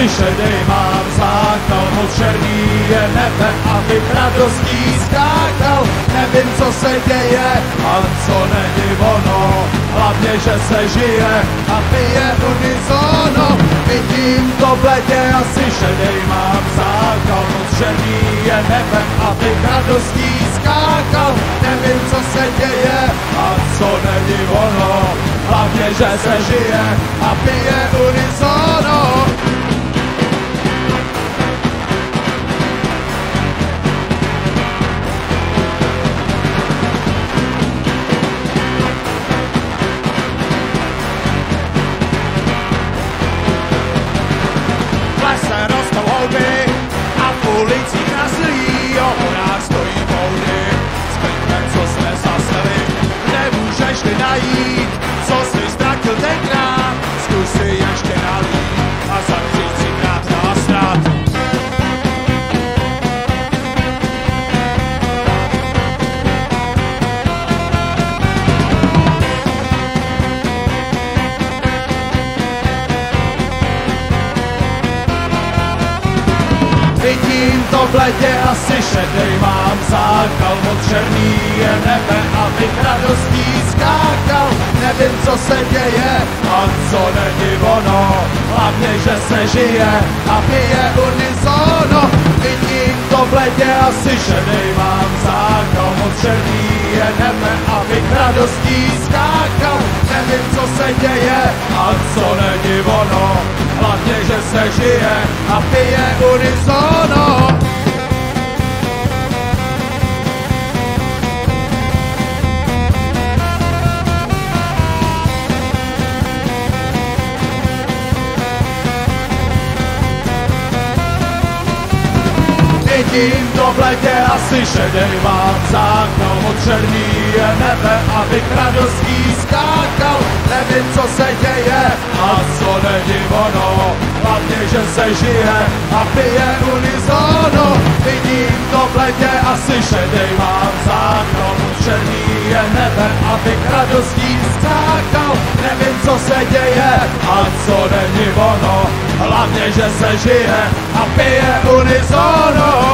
asi šedej mám zákal, moc černý je nebe, abych radostí skákal. Nevím, co se děje a co není ono, hlavně, že se žije a pije unisono. Vidím to bledě, asi šedej mám zákal, moc černý je nebe, abych radostí skákal. Nevím, co se děje a co není ono, hlavně, že se žije a pije unisono. V lese rostou houby a v ulicích nasilí, o horách stojí boudy. S klidem, co jsme zaseli, nemůžeš ty najít, co jsi ztratil tenkrát. Zkus si ještě nalít a zakřít si krát na strat. Vidím to bledě, asi šedej mám zákal, moc černý je nebe, abych radostí skákal. Nevím, co se děje a co není ono, hlavně, že se žije a pije unisono. Vidím to bledě, asi šedej mám zákal, moc černý je nebe, abych radostí skákal. Nevím, co se děje a co není ono, hlavně, že se žije a pije unisono. Vidím to bledě, asi šedej mám zákal, moc černý je nebe, abych radostí skákal. Nevím, co se děje a co není ono, hlavně, že se žije a pije unisono. Vidím to bledě, asi šedej mám zákal, moc černý je nebe, abych radostí skákal. Nevím, co se děje a co není ono, hlavně, že se žije a pije unisono.